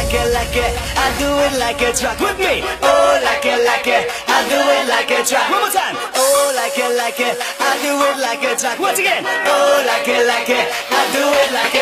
like it, I do it like a track with me. Oh, like it, I do it like a track. One more time. Oh, like it, I do it like a track. Once again. Oh, like it, I do it like